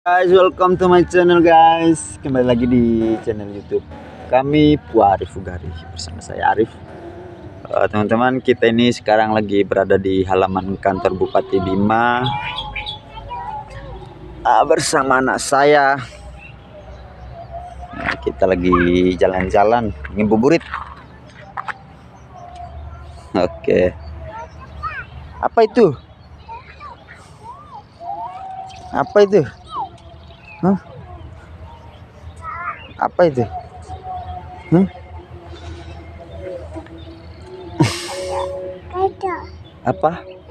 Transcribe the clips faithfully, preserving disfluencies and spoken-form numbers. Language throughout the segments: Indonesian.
Guys, welcome to my channel guys. Kembali lagi di channel YouTube kami, Arif Ugari, bersama saya Arif. Uh, teman-teman, kita ini sekarang lagi berada di halaman kantor Bupati Bima uh, bersama anak saya. Nah, kita lagi jalan-jalan ngabuburit. Oke. Apa itu? Apa itu? Hah? Apa itu? Hah? Apa?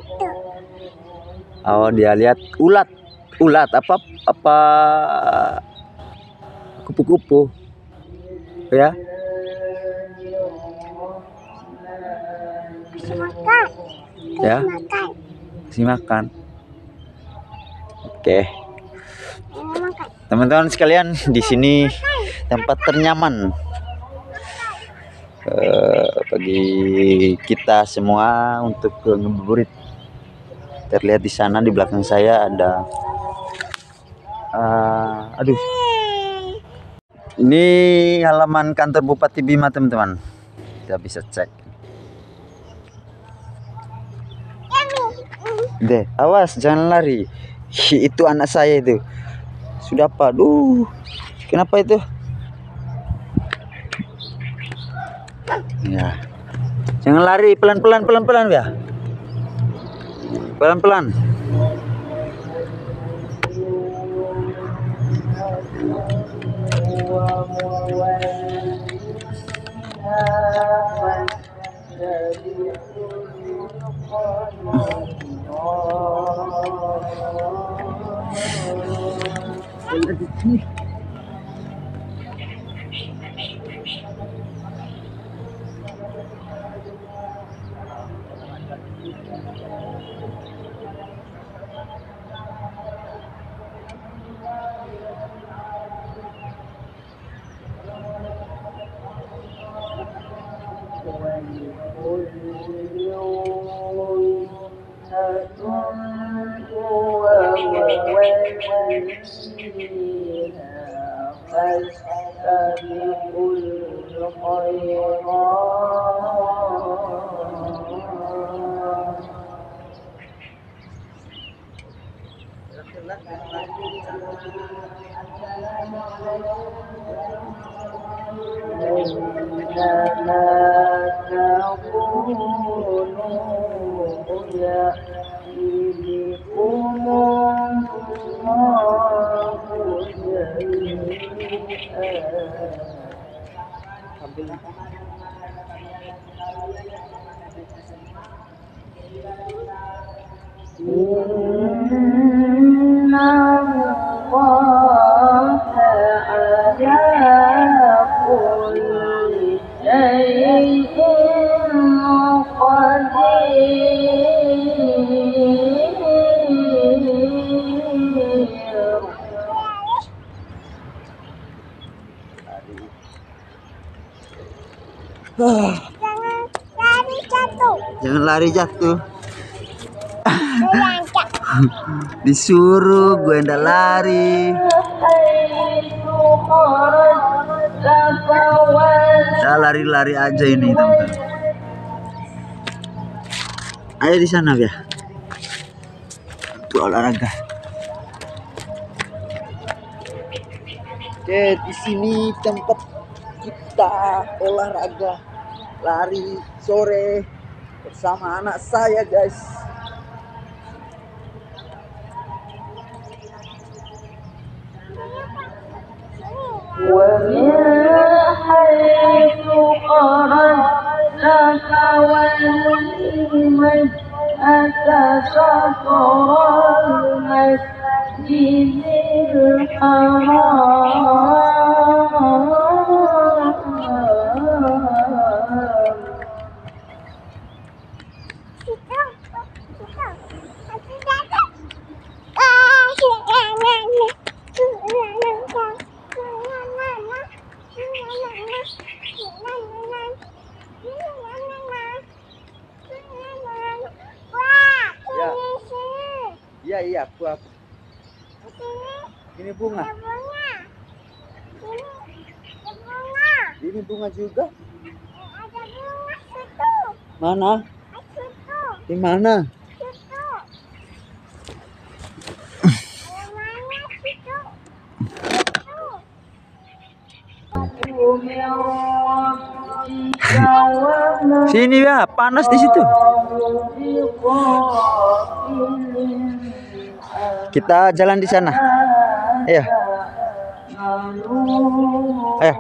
Oh, dia lihat ulat. Ulat apa? Apa? Kupu-kupu. Ya? Kasih makan. Ya? Kasih makan. Kasih makan. Oke. Makan. Teman-teman sekalian, di sini tempat ternyaman uh, bagi kita semua untuk ngabuburit. Terlihat di sana di belakang saya ada uh, aduh. Ini halaman kantor Bupati Bima, teman-teman. Kita bisa cek. Deh, awas jangan lari. Itu anak saya itu. Sudah apa? Duh. Kenapa itu? Ya. Jangan lari, pelan-pelan pelan-pelan ya. Pelan-pelan. Jangan lari jatuh. Jangan lari jatuh. Melangkah. Disuruh gue ndak lari. Saya lari-lari aja ini, teman-teman. Ayo di sana ya. Untuk olahraga. Oke, di sini tempat kita olahraga lari sore bersama anak saya, guys. ومن حيث خرجت فول وجهك شطر المسجد الحرام Iya iya, aku aku. Sini. Ini bunga. Ada bunga. Ini ada bunga. Ini bunga juga. Ada bunga situ. Mana? Situ. Di mana? Situ. Ada mana situ? Sini ya, panas di situ. Kita jalan di sana. Ayo. Ayo.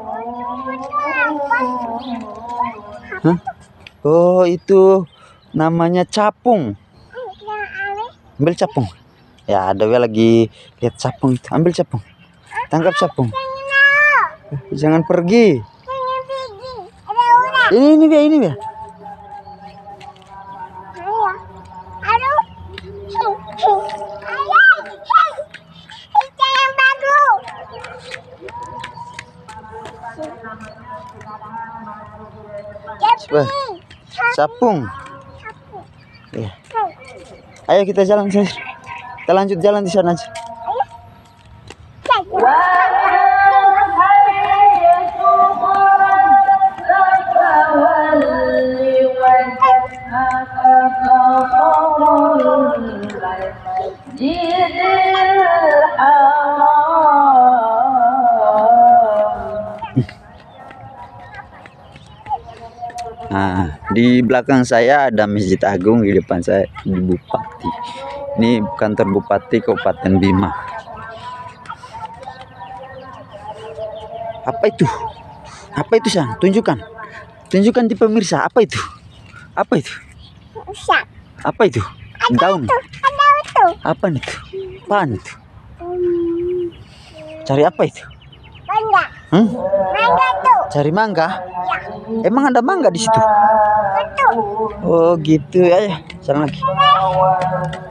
Hah? Oh, itu namanya capung. Ambil capung. Ya, ada ya lagi lihat capung itu. Ambil capung. Tangkap capung. Jangan pergi. Ini ini dia, ini dia. Wah, capung. Iya. Ayo kita jalan saja. Kita lanjut jalan di sana aja. Nah, di belakang saya ada Masjid Agung, di depan saya di Bupati. Ini kantor Bupati Kabupaten Bima. Apa itu? Apa itu, Sang? Tunjukkan. Tunjukkan di pemirsa, apa itu? Apa itu? Apa itu? Daun. Apa itu? Apaan itu? Cari apa itu? Mangga. Hmm? Mangga tuh. Cari mangga? Ya. Emang ada mangga di situ? Betul. Oh gitu ya, ya. Jalan lagi.